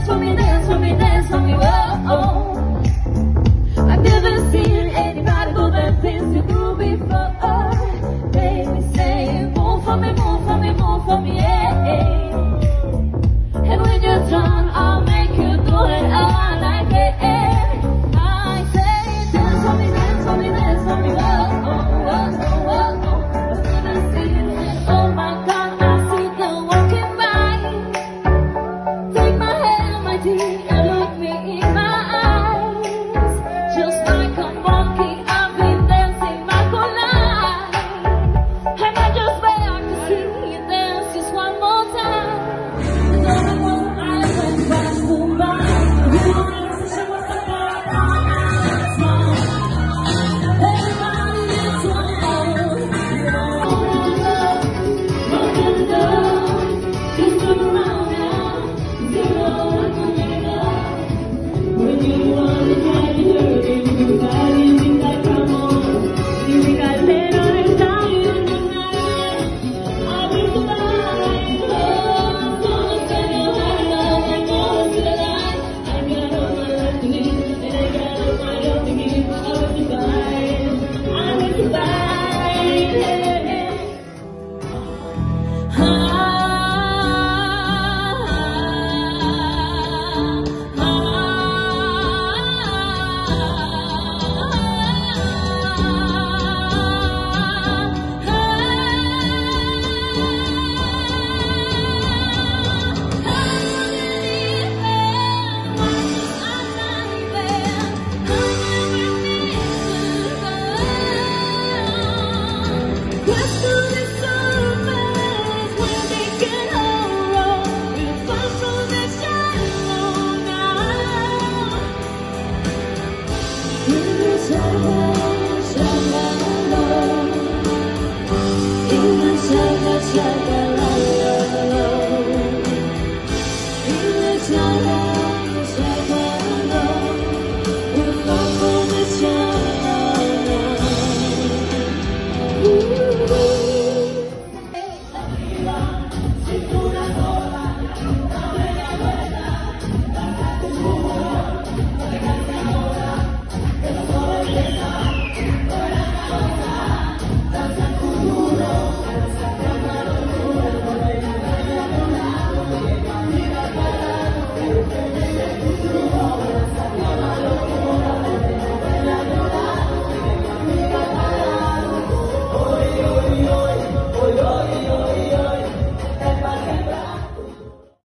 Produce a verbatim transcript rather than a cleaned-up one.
dance for me, dance for me, dance for me, whoa. I've never seen anybody do the things you do before. Baby, say, move for me, move for me, move for me, yeah. And when you're done, I'll make you do it how I like it. I say, dance for me, dance for me, dance for me, whoa, whoa, whoa, whoa. I've never seen it. Oh my God, I see them walking by. Take my hand, my dear.